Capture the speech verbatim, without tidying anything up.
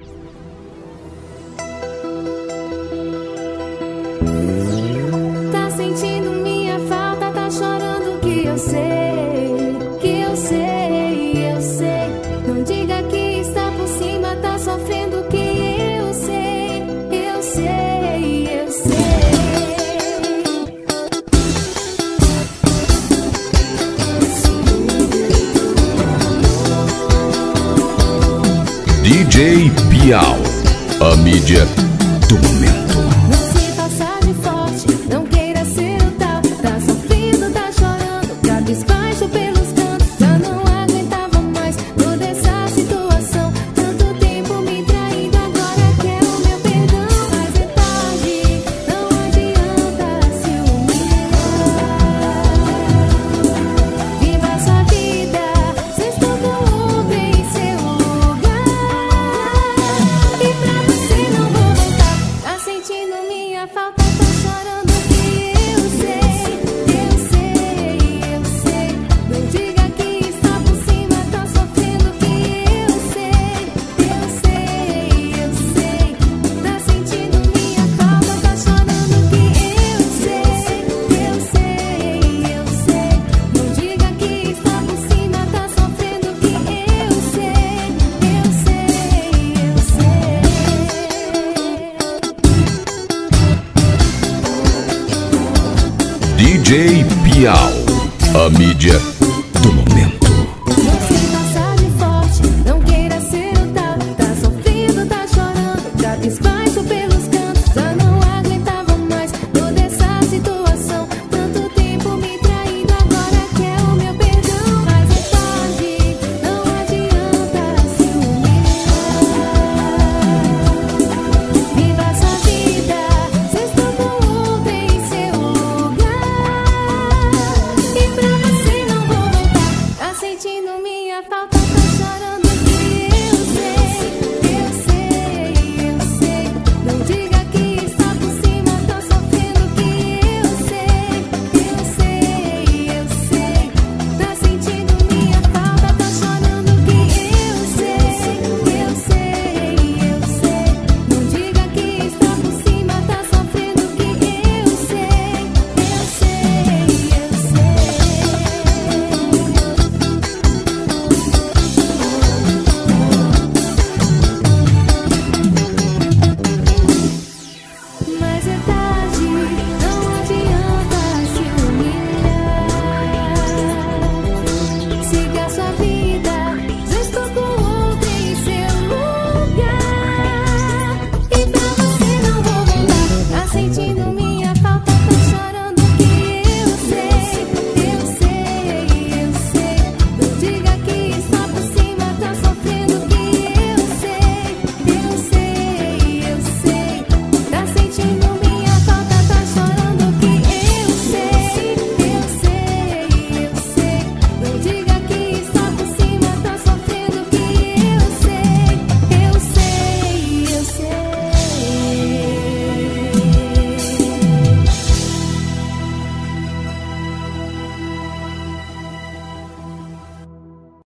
Tá sentindo minha falta, tá chorando que eu sei, que eu sei, eu sei. Não diga que está por cima, tá sofrendo que eu sei, eu sei, eu sei. D J Bial, a mídia do momento. Não se faça de forte, não queira ser o tal. Tá sofrendo, tá chorando, cabisbaixo pelos cantos. Já não aguentava mais toda essa situação. Tanto tempo me traindo, agora quer o meu perdão. Mas é tarde, não adianta se humilhar. Viva sua vida, cês todo mundo em seu lugar. E pra você não vou voltar. Tá sentindo minha falta, tá chorando que eu sei, eu sei, eu sei. Não diga que está por cima, tá sofrendo que eu sei, eu sei, eu sei. Tá sentindo minha falta, tá chorando que eu sei, eu sei, eu sei. Não diga que está por cima, tá sofrendo que eu sei, eu sei, eu sei. D J Bial, a mídia